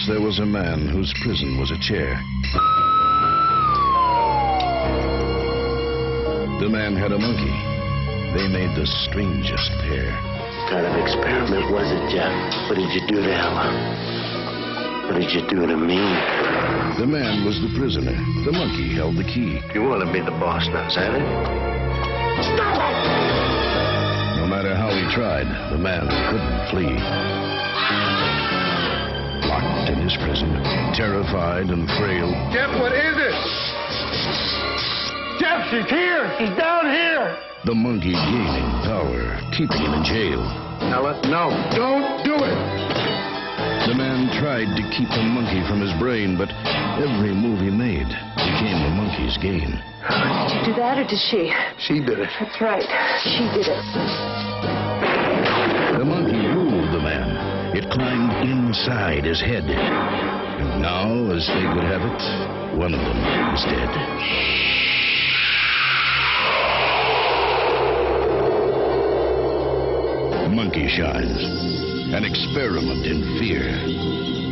There was a man whose prison was a chair. The man had a monkey. They made the strangest pair. What kind of experiment was it, Jeff? What did you do to Ella? What did you do to me? The man was the prisoner. The monkey held the key. You want to be the boss now, Savage? Stop it! No matter how he tried, the man couldn't flee. Locked in his prison, terrified and frail. Jeff, what is it? Jeff, she's here! She's down here! The monkey gaining power, keeping him in jail. Ella, no. Don't do it! The man tried to keep the monkey from his brain, but every move he made became the monkey's gain. Did you do that, or did she? She did it. That's right. She did it. The monkey ruled the man. It climbed inside his head. And now, as fate would have it, one of them was dead. Monkey Shines, an experiment in fear.